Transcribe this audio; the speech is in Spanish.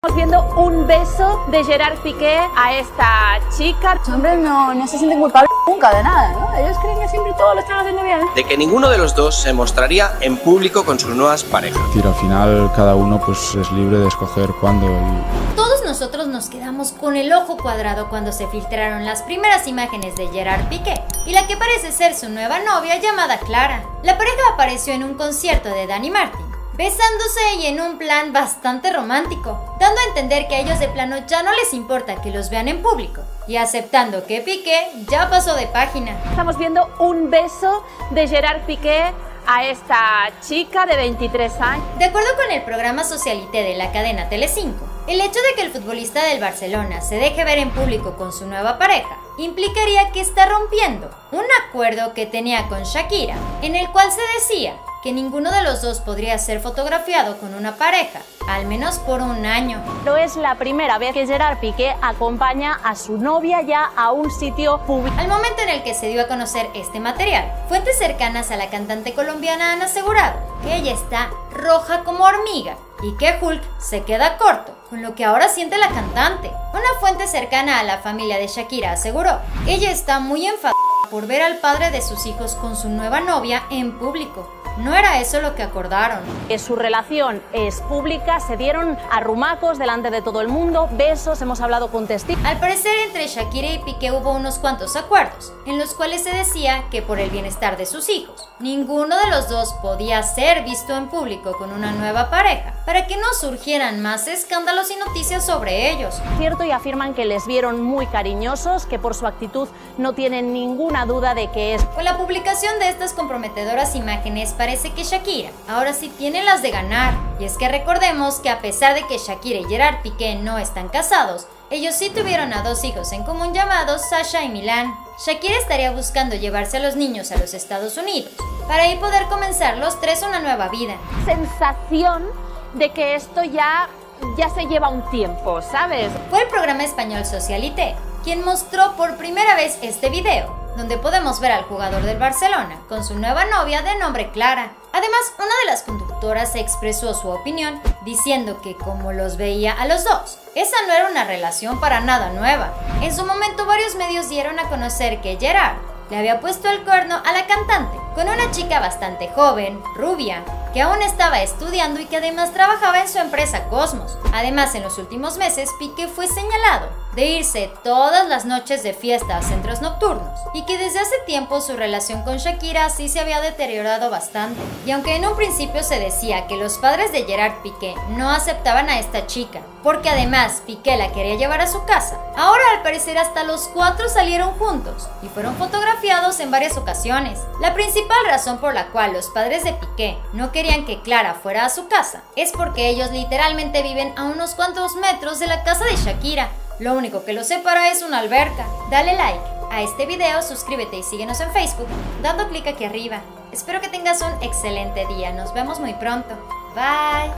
Estamos viendo un beso de Gerard Piqué a esta chica. Los hombres no se sienten culpables nunca de nada, ¿no? Ellos creen que siempre todo lo están haciendo bien. De que ninguno de los dos se mostraría en público con sus nuevas parejas. Es decir, al final cada uno pues es libre de escoger cuándo y... Todos nosotros nos quedamos con el ojo cuadrado cuando se filtraron las primeras imágenes de Gerard Piqué y la que parece ser su nueva novia llamada Clara. La pareja apareció en un concierto de Dani Martin, besándose y en un plan bastante romántico, dando a entender que a ellos de plano ya no les importa que los vean en público y aceptando que Piqué ya pasó de página. Estamos viendo un beso de Gerard Piqué a esta chica de 23 años. De acuerdo con el programa Socialité de la cadena Telecinco, el hecho de que el futbolista del Barcelona se deje ver en público con su nueva pareja implicaría que está rompiendo un acuerdo que tenía con Shakira, en el cual se decía que ninguno de los dos podría ser fotografiado con una pareja, al menos por un año. No es la primera vez que Gerard Piqué acompaña a su novia ya a un sitio público. Al momento en el que se dio a conocer este material, fuentes cercanas a la cantante colombiana han asegurado que ella está roja como hormiga y que Hulk se queda corto, con lo que ahora siente la cantante. Una fuente cercana a la familia de Shakira aseguró: ella está muy enfadada por ver al padre de sus hijos con su nueva novia en público. No era eso lo que acordaron. Su relación es pública, se dieron arrumacos delante de todo el mundo, besos, hemos hablado con testigos. Al parecer entre Shakira y Piqué hubo unos cuantos acuerdos, en los cuales se decía que por el bienestar de sus hijos, ninguno de los dos podía ser visto en público con una nueva pareja, para que no surgieran más escándalos y noticias sobre ellos. Cierto, y afirman que les vieron muy cariñosos, que por su actitud no tienen ninguna duda de que es. Con la publicación de estas comprometedoras imágenes parece que Shakira ahora sí tiene las de ganar, y es que recordemos que a pesar de que Shakira y Gerard Piqué no están casados, ellos sí tuvieron a dos hijos en común llamados Sasha y Milan. Shakira estaría buscando llevarse a los niños a los Estados Unidos para ahí poder comenzar los tres una nueva vida. Sensación de que esto ya se lleva un tiempo, ¿sabes? Fue el programa español Socialité quien mostró por primera vez este video, donde podemos ver al jugador del Barcelona con su nueva novia de nombre Clara. Además, una de las conductoras expresó su opinión diciendo que como los veía a los dos, esa no era una relación para nada nueva. En su momento varios medios dieron a conocer que Gerard le había puesto el cuerno a la cantante con una chica bastante joven, rubia, que aún estaba estudiando y que además trabajaba en su empresa Cosmos. Además, en los últimos meses, Piqué fue señalado de irse todas las noches de fiesta a centros nocturnos y que desde hace tiempo su relación con Shakira sí se había deteriorado bastante. Y aunque en un principio se decía que los padres de Gerard Piqué no aceptaban a esta chica, porque además Piqué la quería llevar a su casa, ahora al parecer hasta los cuatro salieron juntos y fueron fotografiados en varias ocasiones. La principal razón por la cual los padres de Piqué no querían que Clara fuera a su casa es porque ellos literalmente viven a unos cuantos metros de la casa de Shakira. Lo único que los separa es una alberca. Dale like a este video, suscríbete y síguenos en Facebook dando clic aquí arriba. Espero que tengas un excelente día. Nos vemos muy pronto. Bye.